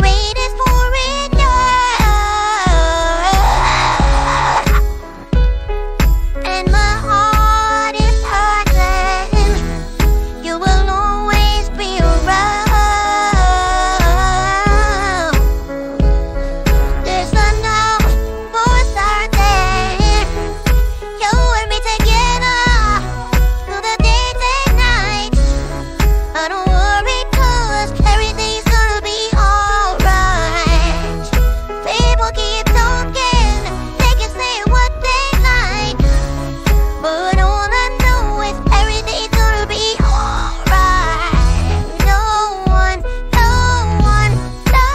greatest foreigner, and my heart is hurting. You will always be around. There's enough for certain. You and me together through the days and nights. I don't worry 'cause everything's gonna be alright. People keep talking, they can say what they like, but all I know is everything's gonna be alright. No one, no one, no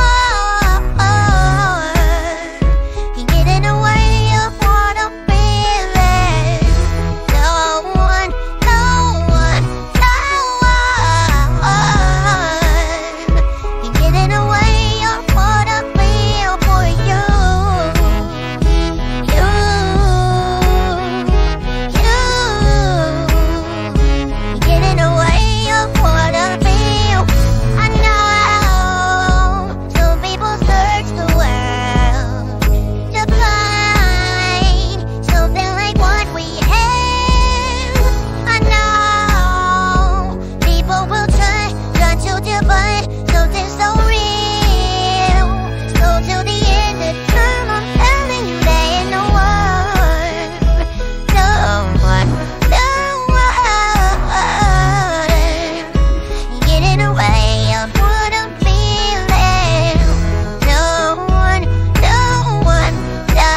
one can get in the way of what I'm feeling. No one, no one, no one can get in the way of what I feel for you. You get in the way of what I feel. I know some people search the world to find something like what we have. I know people will try to divide something so real. So till the end of time, I'm telling you there ain't no one, no one, no one get in the way of what I'm feeling. No one, no one, no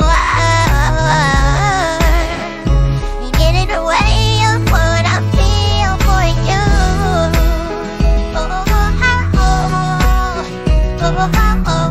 one get in the way of what I feel for you. Oh, oh, oh, oh, oh, oh, oh.